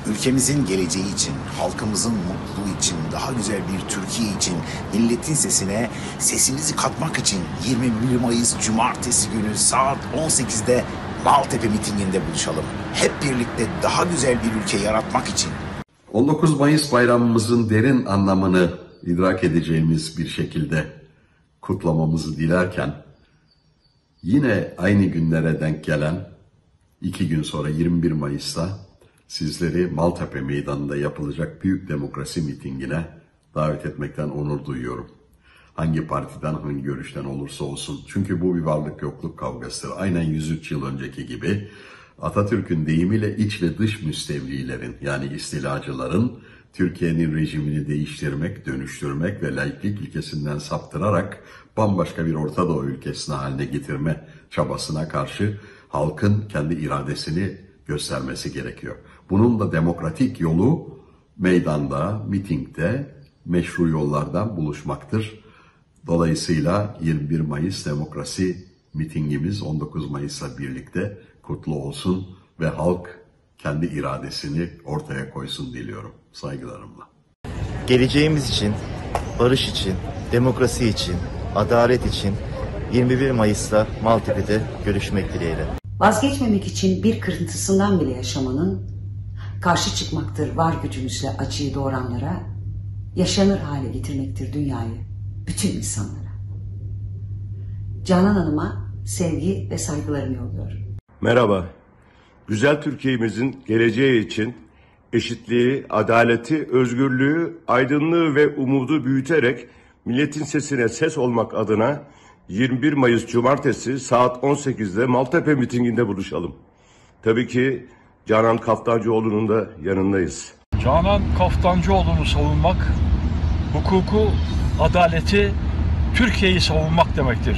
Ülkemizin geleceği için, halkımızın mutluluğu için, daha güzel bir Türkiye için, milletin sesine sesimizi katmak için 21 Mayıs Cumartesi günü saat 18'de Maltepe mitinginde buluşalım. Hep birlikte daha güzel bir ülke yaratmak için. 19 Mayıs bayramımızın derin anlamını idrak edeceğimiz bir şekilde kutlamamızı dilerken, yine aynı günlere denk gelen 2 gün sonra 21 Mayıs'ta sizleri Maltepe Meydanı'nda yapılacak büyük demokrasi mitingine davet etmekten onur duyuyorum. Hangi partiden, hangi görüşten olursa olsun. Çünkü bu bir varlık yokluk kavgasıdır. Aynen 103 yıl önceki gibi Atatürk'ün deyimiyle iç ve dış müstevlilerin, yani istilacıların Türkiye'nin rejimini değiştirmek, dönüştürmek ve laiklik ilkesinden saptırarak bambaşka bir Orta Doğu ülkesine haline getirme çabasına karşı halkın kendi iradesini göstermesi gerekiyor. Bunun da demokratik yolu meydanda, mitingde, meşru yollardan buluşmaktır. Dolayısıyla 21 Mayıs demokrasi mitingimiz 19 Mayıs'la birlikte kutlu olsun ve halk kendi iradesini ortaya koysun diliyorum saygılarımla. Geleceğimiz için, barış için, demokrasi için, adalet için 21 Mayıs'ta Maltepe'de görüşmek dileğiyle. Vazgeçmemek için bir kırıntısından bile yaşamanın, karşı çıkmaktır var gücümüzle acıyı doğuranlara, yaşanır hale getirmektir dünyayı, bütün insanlara. Canan Hanım'a sevgi ve saygılarımı yolluyorum. Merhaba. Güzel Türkiye'mizin geleceği için eşitliği, adaleti, özgürlüğü, aydınlığı ve umudu büyüterek milletin sesine ses olmak adına 21 Mayıs Cumartesi saat 18'de Maltepe mitinginde buluşalım. Tabii ki Canan Kaftancıoğlu'nun da yanındayız. Canan Kaftancıoğlu'nu savunmak, hukuku, adaleti, Türkiye'yi savunmak demektir.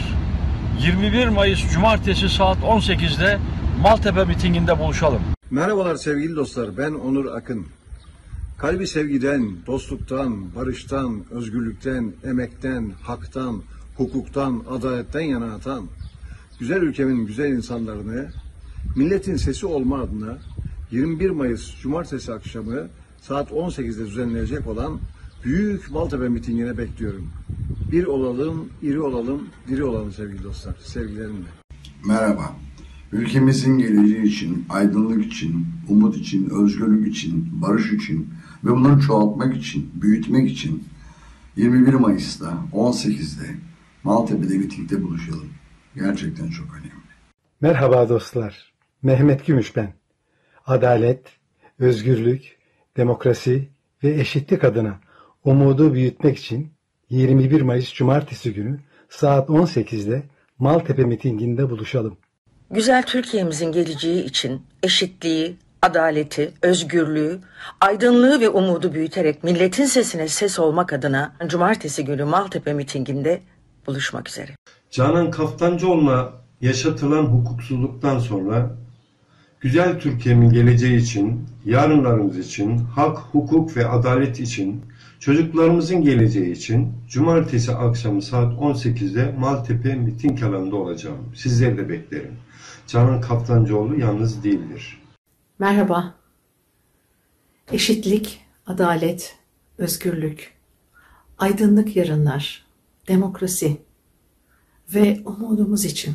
21 Mayıs Cumartesi saat 18'de Maltepe mitinginde buluşalım. Merhabalar sevgili dostlar, ben Onur Akın. Kalbi sevgiden, dostluktan, barıştan, özgürlükten, emekten, haktan, hukuktan, adaletten yana atan, güzel ülkemin güzel insanlarını, milletin sesi olma adına 21 Mayıs Cumartesi akşamı saat 18'de düzenlenecek olan büyük Maltepe mitingine bekliyorum. Bir olalım, iri olalım, diri olalım sevgili dostlar. Sevgilerimle. Merhaba. Ülkemizin geleceği için, aydınlık için, umut için, özgürlük için, barış için ve bunları çoğaltmak için, büyütmek için 21 Mayıs'ta 18'de Maltepe'de mitingde buluşalım. Gerçekten çok önemli. Merhaba dostlar. Mehmet Gümüş ben. Adalet, özgürlük, demokrasi ve eşitlik adına umudu büyütmek için 21 Mayıs Cumartesi günü saat 18'de Maltepe mitinginde buluşalım. Güzel Türkiye'mizin geleceği için eşitliği, adaleti, özgürlüğü, aydınlığı ve umudu büyüterek milletin sesine ses olmak adına Cumartesi günü Maltepe mitinginde buluşmak üzere. Canan Kaftancıoğlu'na yaşatılan hukuksuzluktan sonra güzel Türkiye'min geleceği için, yarınlarımız için, hak, hukuk ve adalet için, çocuklarımızın geleceği için Cumartesi akşamı saat 18'de Maltepe miting alanında olacağım. Sizleri de beklerim. Canan Kaftancıoğlu yalnız değildir. Merhaba. Eşitlik, adalet, özgürlük, aydınlık yarınlar, demokrasi ve umudumuz için,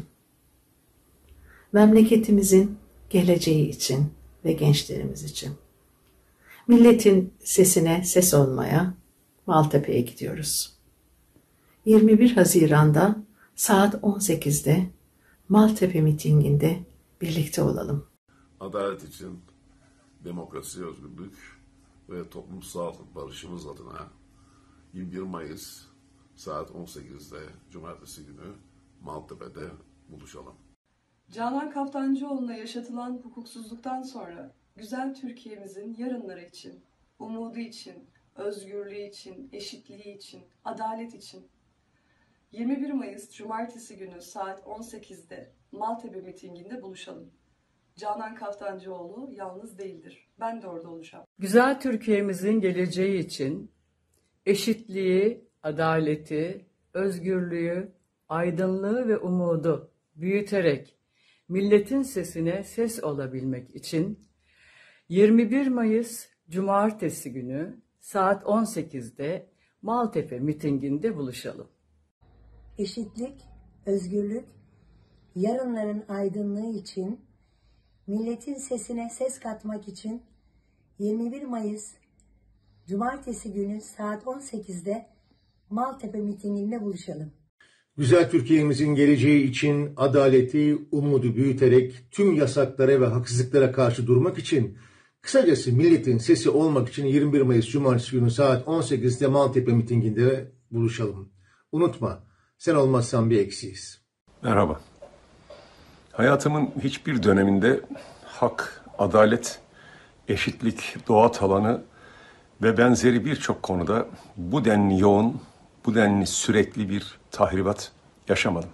memleketimizin geleceği için ve gençlerimiz için, milletin sesine ses olmaya Maltepe'ye gidiyoruz. 21 Haziran'da saat 18'de Maltepe mitinginde birlikte olalım. Adalet için, demokrasi, özgürlük ve toplumsal barışımız adına 21 Mayıs saat 18'de Cumartesi günü Maltepe'de buluşalım. Canan Kaftancıoğlu'na yaşatılan hukuksuzluktan sonra güzel Türkiye'mizin yarınları için, umudu için, özgürlüğü için, eşitliği için, adalet için 21 Mayıs Cumartesi günü saat 18'de Maltepe mitinginde buluşalım. Canan Kaftancıoğlu yalnız değildir. Ben de orada olacağım. Güzel Türkiye'mizin geleceği için eşitliği, adaleti, özgürlüğü, aydınlığı ve umudu büyüterek milletin sesine ses olabilmek için 21 Mayıs Cumartesi günü saat 18'de Maltepe mitinginde buluşalım. Eşitlik, özgürlük, yarınların aydınlığı için, milletin sesine ses katmak için 21 Mayıs Cumartesi günü saat 18'de Maltepe mitinginde buluşalım. Güzel Türkiye'mizin geleceği için adaleti, umudu büyüterek tüm yasaklara ve haksızlıklara karşı durmak için, kısacası milletin sesi olmak için 21 Mayıs Cumartesi günü saat 18'de Maltepe mitinginde buluşalım. Unutma, sen olmazsan bir eksiyiz. Merhaba. Hayatımın hiçbir döneminde hak, adalet, eşitlik, doğa talanı ve benzeri birçok konuda bu denli yoğun, bu denli sürekli bir tahribat yaşamadım.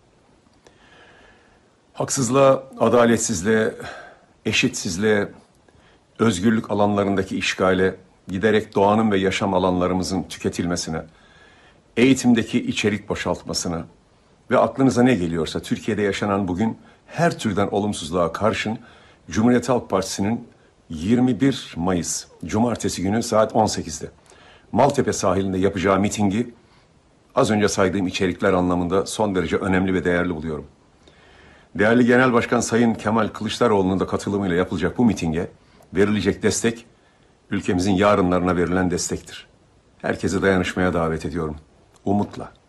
Haksızlığa, adaletsizliğe, eşitsizliğe, özgürlük alanlarındaki işgale, giderek doğanın ve yaşam alanlarımızın tüketilmesine, eğitimdeki içerik boşaltmasına ve aklınıza ne geliyorsa Türkiye'de yaşanan bugün her türden olumsuzluğa karşın Cumhuriyet Halk Partisi'nin 21 Mayıs Cumartesi günü saat 18'de Maltepe sahilinde yapacağı mitingi az önce saydığım içerikler anlamında son derece önemli ve değerli buluyorum. Değerli Genel Başkan Sayın Kemal Kılıçdaroğlu'nun da katılımıyla yapılacak bu mitinge verilecek destek, ülkemizin yarınlarına verilen destektir. Herkesi dayanışmaya davet ediyorum. Umutla.